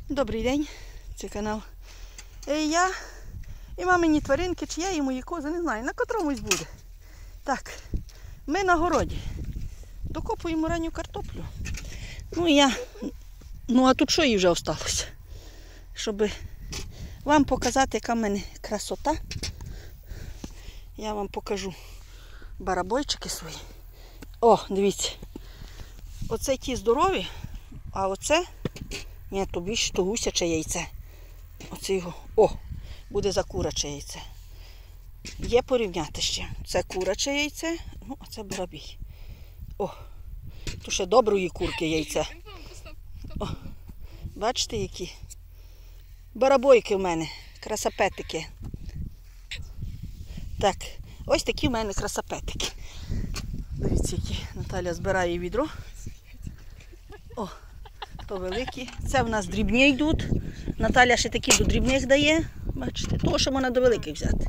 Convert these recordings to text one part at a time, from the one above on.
Добрий день, це канал. Я і мамині тваринки, чи я і мої кози, не знаю, на котромусь буде. Так, ми на городі. Докопуємо ранню картоплю. Ну а тут що їй вже осталося? Щоб вам показати, яка в мене красота. Я вам покажу барабойчики свої. О, дивіться. Оце ті здорові, а оце... Ні, то більше, то гусяче яйце. Оце його. О, буде за куряче яйце. Є порівняти ще. Це куряче яйце, ну, а це барабій. О, то ще доброї курки яйце. О, бачите, які? Барабойки в мене, красапетики. Так, ось такі в мене красапетики. Дивіться, які. Наталя збирає відро. О, то великі. Це в нас дрібні йдуть. Наталя ще такі до дрібних дає. Бачите, того, що можна до великих взяти.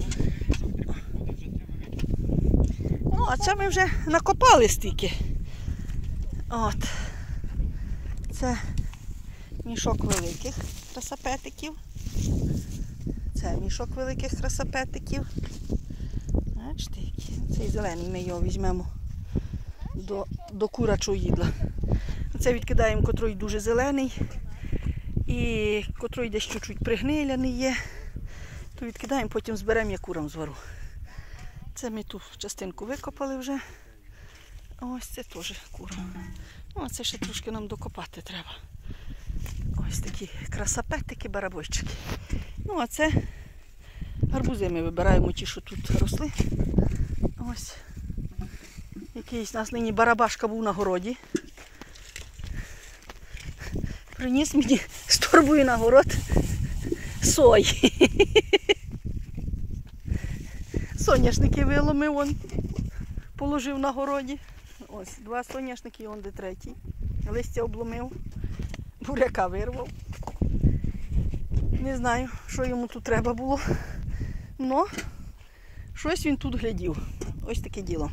Ну, а це ми вже накопали стільки. От. Це мішок великих красапетиків. Це мішок великих красапетиків. Бачите, які. Цей зелений ми його візьмемо до курячого їдла. Це відкидаємо, котрий дуже зелений. І котрий десь чуть-чуть пригниляний є. То відкидаємо, потім зберемо, я курам звару. Це ми ту частинку викопали вже. Ось це теж курам. Ну, а це ще трошки нам докопати треба. Ось такі красапетики, барабойчики. Ну, а це гарбузи ми вибираємо ті, що тут росли. Ось. Якийсь у нас нині барабашка був на городі. Приніс мені з торбою на город сої. Соняшники виломив, он положив на городі. Ось, 2 соняшники, он де 3. Листя обломив, буряка вирвав. Не знаю, що йому тут треба було. Но щось він тут глядів. Ось таке діло.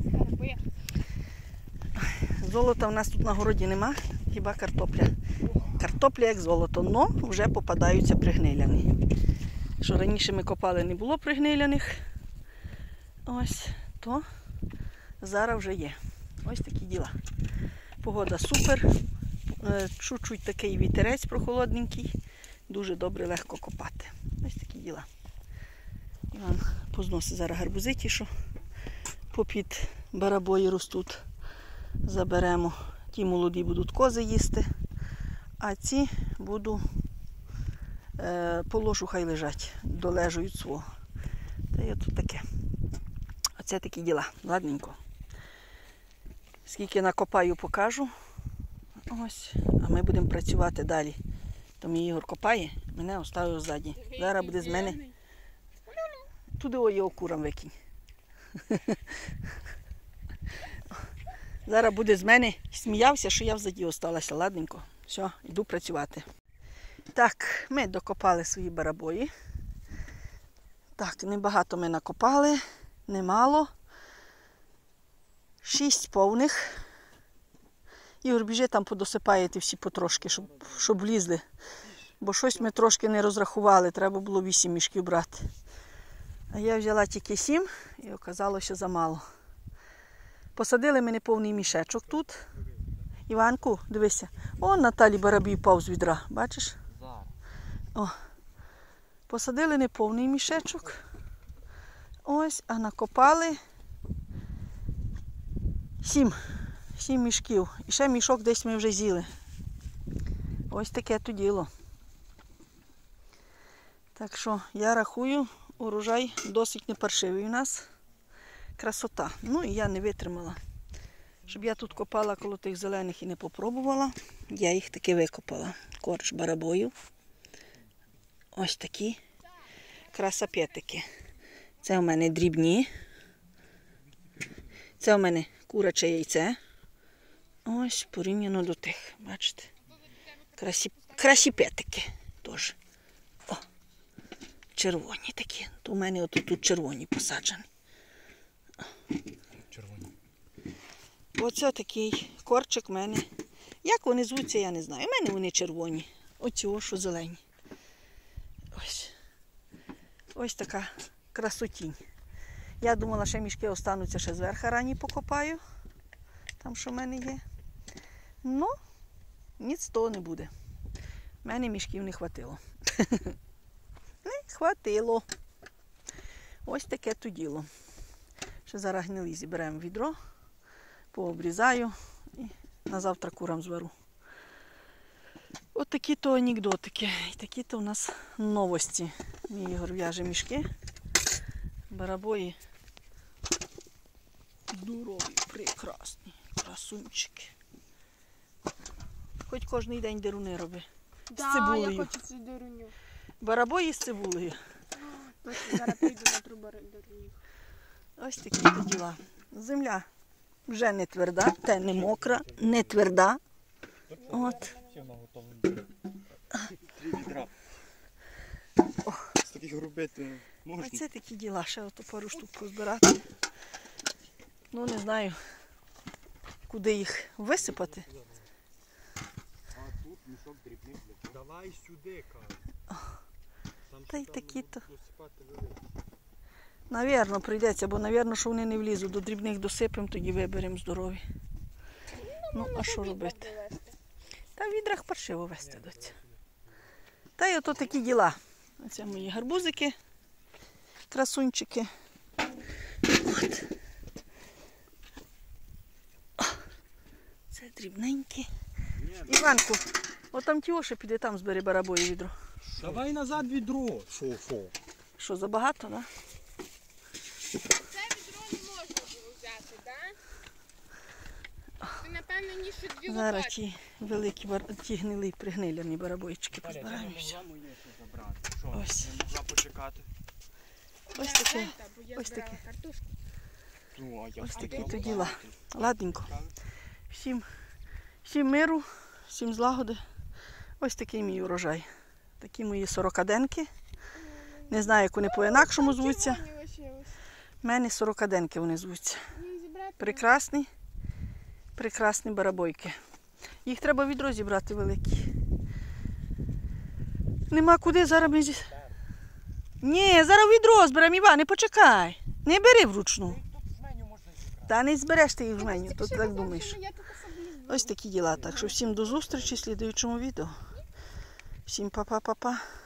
Золота в нас тут на городі нема, хіба картопля. Картопля як золото, но вже попадаються пригниляні. Що раніше ми копали, не було пригниляних. Ось, то зараз вже є. Ось такі діла. Погода супер. Чуть-чуть такий вітерець прохолодненький. Дуже добре, легко копати. Ось такі діла. Іван позносить зараз гарбузи ті, що попід барабої ростуть. Заберемо. Ті молоді будуть кози їсти. А ці буду положу, хай лежать, долежують свого. Та є тут таке. Оце такі діла. Ладненько. Скільки накопаю, покажу. Ось. А ми будемо працювати далі. То мій Ігор копає, мене оставив ззаді. Зараз буде з мене. Туди його курам викинь. Зараз буде з мене. Сміявся, що я взаді осталася. Ладненько. Все, йду працювати. Так, ми докопали свої барабої. Так, небагато ми накопали, немало. 6 повних. Ігор, біжи там подосипаєте всі потрошки, щоб влізли. Бо щось ми трошки не розрахували, треба було 8 мішків брати. А я взяла тільки 7 і оказалося замало. Посадили ми неповний мішечок тут. Іванку, дивися. О, Наталі барабій впав з відра, бачиш? О. Посадили неповний мішечок. Ось, а накопали 7 мішків. І ще мішок десь ми вже з'їли. Ось таке то діло. Так що я рахую, урожай досить непаршивий у нас. Красота. Ну і я не витримала. Щоб я тут копала коло тих зелених і не попробувала, я їх таки викопала. Корч барабою. Ось такі красапетики. Це у мене дрібні. Це у мене куряче яйце. Ось порівняно до тих, бачите. Красіпетики теж. О, червоні такі. То у мене тут червоні посаджені. Оце такий корчик в мене. Як вони звуться, я не знаю. У мене вони червоні. оці о, що зелені. Ось. Ось така красотінь. Я думала, що мішки остануться ще зверху рані покопаю. Там, що в мене є. Ну, ніц з того не буде. В мене мішків не хватило. Не хватило. Ось таке то діло. Ще зараз гнилі зіберемо відро, пообрізаю і на завтра курам звару. От такі то анекдотики. І такі то у нас новості. Мій Ігор в'яже мішки. Барабої здорові, прекрасні, красунчики. Хоч кожен день деруни роби. З цибулею. Я хочу цю деруню. Барабої з цибулею. Точно, зараз прийду на трубу деруню. Ось такі то діла. Земля вже не тверда, те не мокра, не тверда. От. Три відра. З таких робити можна. Оце такі діла. Ще ото пару штук позбирати. Ну, не знаю, куди їх висипати. А тут мішок дрібних. Давай сюди, кажу. Та й такі-то. Навірно, прийдеться, бо, навірно, що вони не влізуть. До дрібних досипемо, тоді виберемо здорові. Ну, а що робити? Та в відрах паршиво вести доця. Та й ото такі діла. Оце мої гарбузики, красунчики. От. Це дрібненькі. Іванку, отам тіоше піде, там збери барабої відро. Давай назад відро. Фу. Що, забагато, так? Це відро не можна було взяти, так? Це, напевно, ніж дві Зараз лопати. ті великі, ті гнилі, пригниляні барабойчики Ти не позбираємося. могла моє ще забрати. Що, Ось. не могла почекати? Ось Я таке. зайнята, бо я ось збирала таке. картошку. Ну, а я Ось хотів такі то забрати. діла. Ладненько. Правильно? Всім миру, всім злагоди. Ось такий мій урожай. Такі мої сорокаденки. Не знаю, як вони по-інакшому звуться. Червоні лишились. У мене сорокаденки вони звуться. Їх зібрати? Прекрасні, прекрасні барабойки. Їх треба в відро зібрати великі. Нема куди, зараз ми Ні, зараз в відро зберемо, Іване, почекай. Не бери вручну. Тут жменю можна зібрати. Та не збереш ти їх в меню, то Ще так казав, думаєш. що я тут собі зберу. Ось такі діла. Так що всім до зустрічі в слідуючому відео. Всім па-па-па-па.